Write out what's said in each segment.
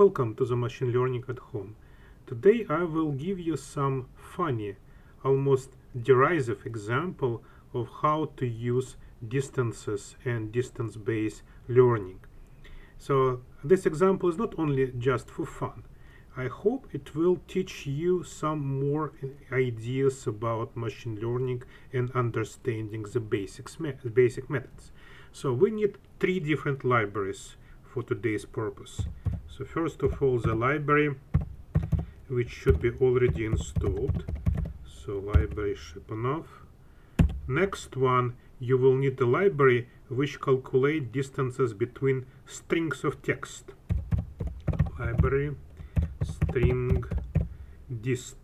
Welcome to the Machine Learning at Home. Today I will give you some funny, almost derisive example of how to use distances and distance-based learning. So this example is not only just for fun. I hope it will teach you some more ideas about machine learning and understanding the basic methods. So we need three different libraries for today's purpose. So first of all, the library which should be already installed. So library Shipunov. Next one, you will need a library which calculate distances between strings of text. Library string dist.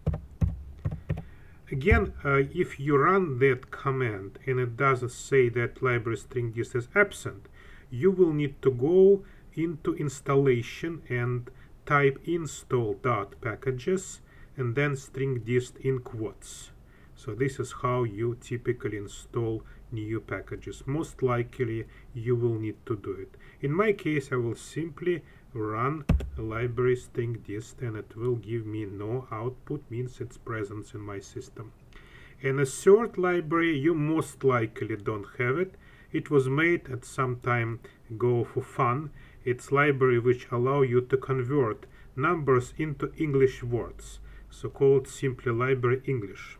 Again, if you run that command and it doesn't say that library string dist is absent, you will need to go into installation and type install.packages and then string dist in quotes. So this is how you typically install new packages. Most likely you will need to do it. In my case, I will simply run a library string dist and it will give me no output, means its presence in my system. And a third library, you most likely don't have it. It was made at some time ago for fun. It's library which allow you to convert numbers into English words, so called simply library English.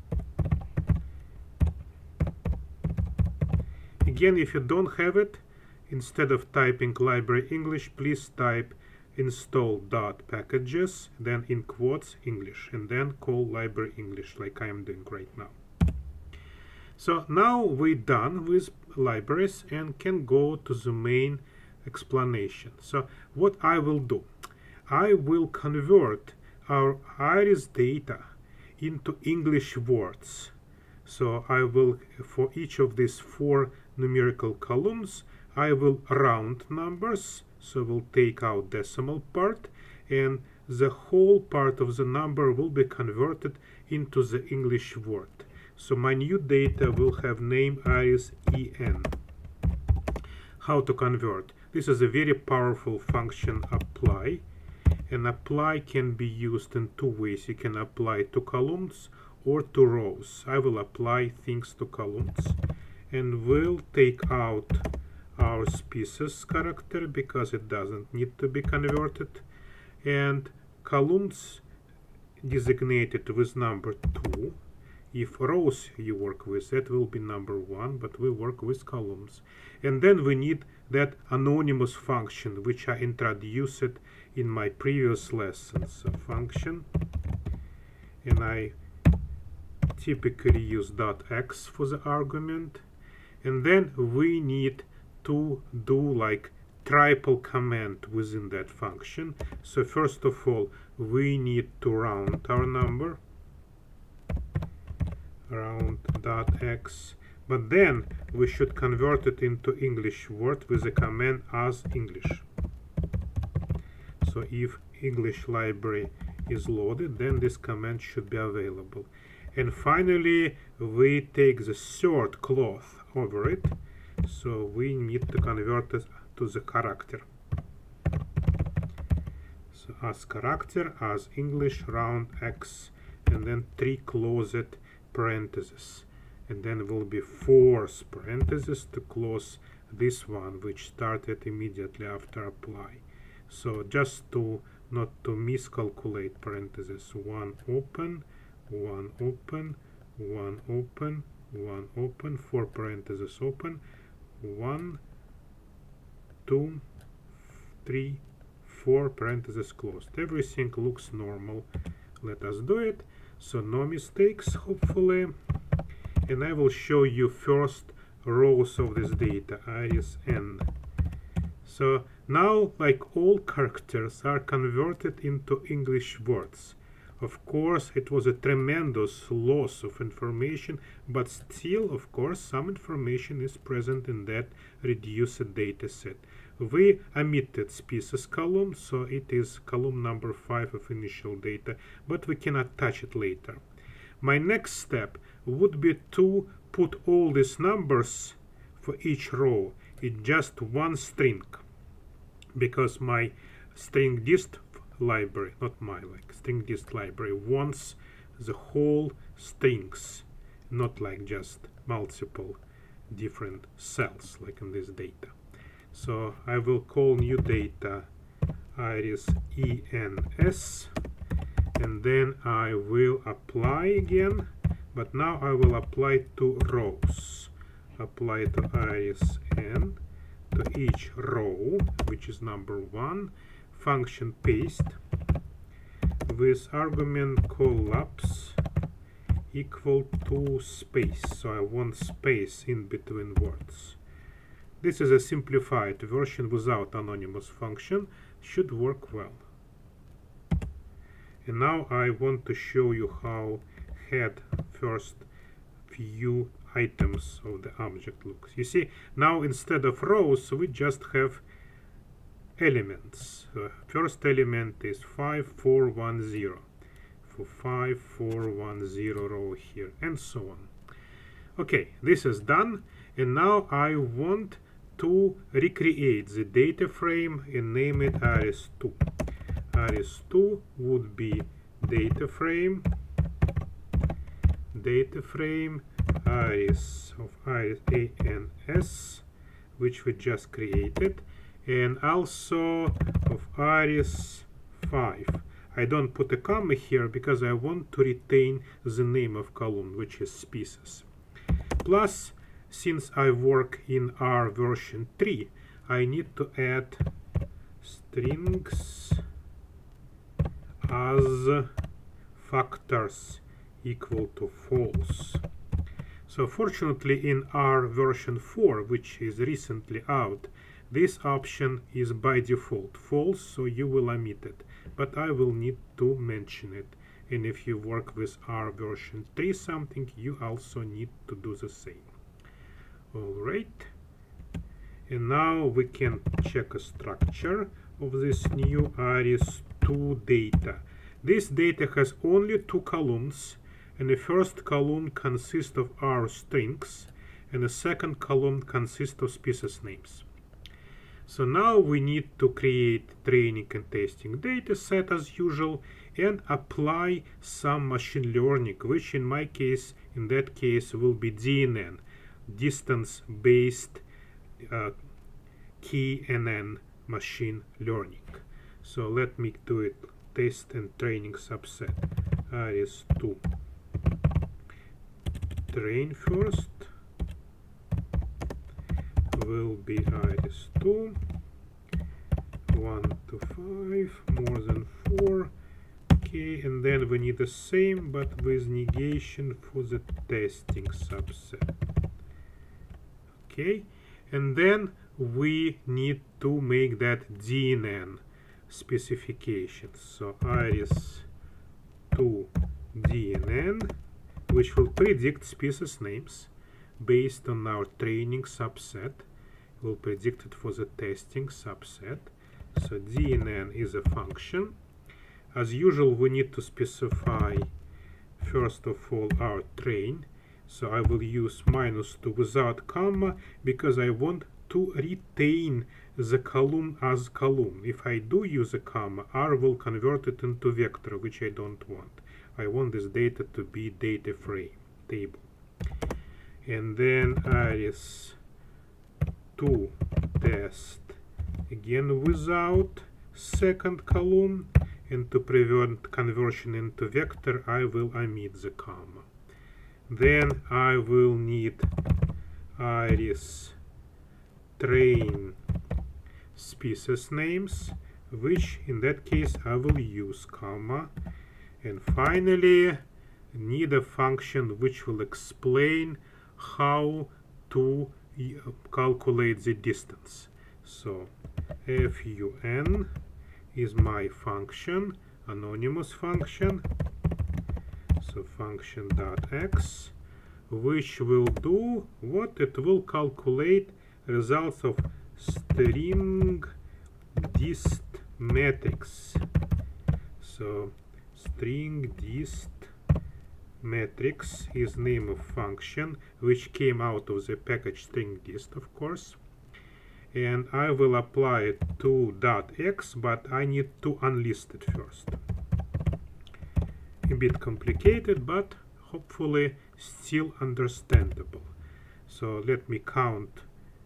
Again, if you don't have it, instead of typing library English, please type install.packages, then in quotes English, and then call library English like I am doing right now. So now we're done with libraries and can go to the main explanation. So what I will do, I will convert our iris data into English words. So I will, for each of these four numerical columns, I will round numbers, so we'll take out decimal part, and the whole part of the number will be converted into the English word. So my new data will have name iris en. How to convert? This is a very powerful function, apply. And apply can be used in two ways. You can apply to columns or to rows. I will apply things to columns and we'll take out our species character because it doesn't need to be converted, and columns designated with number 2. If rows you work with, that will be number 1, but we work with columns. And then we need that anonymous function which I introduced in my previous lessons. A function, and I typically use .x for the argument. And then we need to do like triple command within that function. So first of all, we need to round our number, round.x, but then we should convert it into English word with the command as English. So if English library is loaded, then this command should be available. And finally, we take the third clause over it, so we need to convert it to the character. So as character, as English, round x, and then 3 closed parentheses, and then will be 4 parentheses to close this one which started immediately after apply. So just to not to miscalculate parentheses, 1 open, 1 open, 1 open, 1 open, 4 parentheses open, 1, 2, 3, 4 parentheses closed. Everything looks normal. Let us do it. So no mistakes, hopefully. And I will show you first rows of this data, iris n. So now, like all characters are converted into English words. Of course, it was a tremendous loss of information, but still, of course, some information is present in that reduced data set. We omitted species column, so it is column number 5 of initial data, but we cannot touch it later. My next step would be to put all these numbers for each row in just one string, because my string dist library, not my, like string dist library, wants the whole strings, not like just multiple different cells like in this data. So I will call new data iris ENS, and then I will apply again, but now I will apply to rows. Apply to iris n to each row, which is number 1, function paste with argument collapse equal to space. So I want space in between words. This is a simplified version without anonymous function, should work well. And now I want to show you how head first few items of the object looks. You see, now instead of rows we just have elements. First element is 5410 for 5410 row here, and so on. Okay, this is done, and now I want to recreate the data frame and name it iris2. Iris2 would be data frame iris of iris ANS, which we just created, and also of iris 5. I don't put a comma here because I want to retain the name of column, which is species. Plus, since I work in R version 3, I need to add strings as factors equal to false. So fortunately in R version 4, which is recently out, this option is by default false, so you will omit it, but I will need to mention it. And if you work with R version 3 something, you also need to do the same. Alright, and now we can check a structure of this new iris2 data. This data has only 2 columns, and the first column consists of R strings, and the second column consists of species names. So now we need to create training and testing data set as usual and apply some machine learning, which in my case, in that case, will be DNN, distance-based KNN machine learning. So let me do it, test and training subset. iris2 train first will be iris2 1 to 5 more than 4. Okay, and then we need the same but with negation for the testing subset. Okay, and then we need to make that DNN specification. So iris2 DNN, which will predict species names based on our training subset. We'll predict it for the testing subset. So DNN is a function. As usual, we need to specify first of all our train. So I will use -2 without comma because I want to retain the column as column. If I do use a comma, R will convert it into vector, which I don't want. I want this data to be data frame table. And then iris2 test again without second column, and to prevent conversion into vector I will omit the comma. Then I will need iris train species names, which in that case I will use comma. And finally need a function which will explain how to calculate the distance. So fun is my function, anonymous function. So function.x, which will do what? It will calculate results of string dist matrix. So string dist matrix is name of function which came out of the package string dist, of course. and I will apply it to .x, but I need to unlist it first. A bit complicated, but hopefully still understandable. So let me count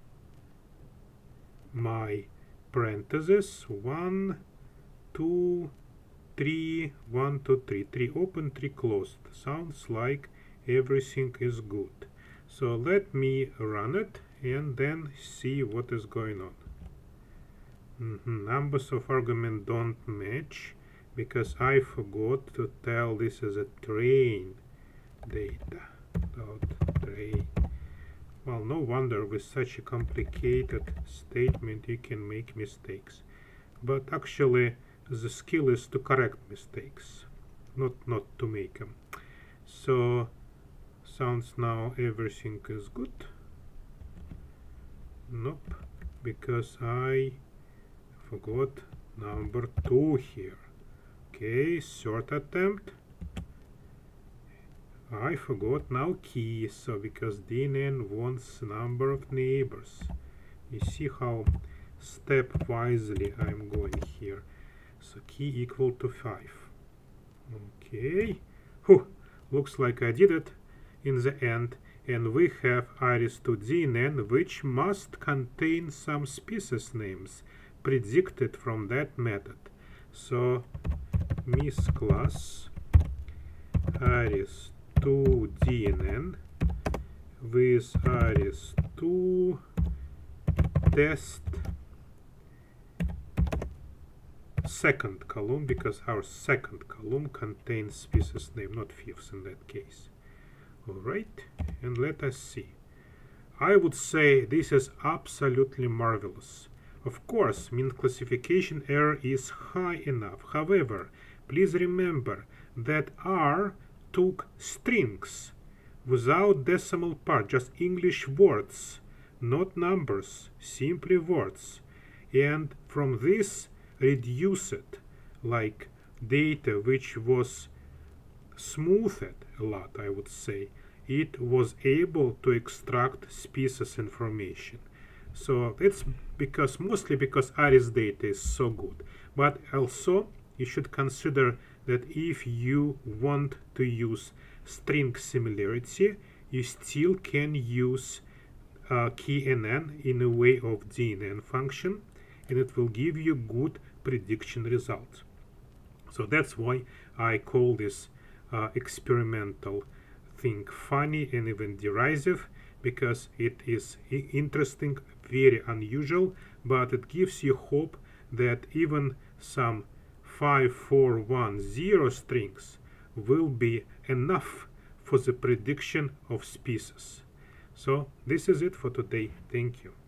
my parentheses. 1, 2, 3, 1, 2, 3. 3 open, 3 closed. Sounds like everything is good. So let me run it and then see what is going on. Numbers of argument don't match because I forgot to tell this is a train data. Train. Well, no wonder with such a complicated statement you can make mistakes. But actually the skill is to correct mistakes, not to make them. So sounds now everything is good. Nope, because I forgot number 2 here. Okay, third attempt. I forgot now key, so because DNN wants number of neighbors. You see how stepwisely I'm going here. So key equal to 5. Okay. Whew, looks like I did it in the end. And we have iris to DNN, which must contain some species names predicted from that method. So miss class iris to DNN with iris to test second column, because our second column contains species name, not fifth in that case. Alright, and let us see. I would say this is absolutely marvelous. Of course, mean classification error is high enough. However, please remember that R took strings without decimal part, just English words, not numbers, simply words. And from this reduced like data which was smoothed a lot, I would say, it was able to extract species information. So it's because mostly because iris data is so good. But also you should consider that if you want to use string similarity, you still can use KNN in a way of DNN function, and it will give you good prediction results. So that's why I call this experimental thing funny and even derisive, because it is interesting, very unusual, but it gives you hope that even some 5410 strings will be enough for the prediction of species. So this is it for today. Thank you.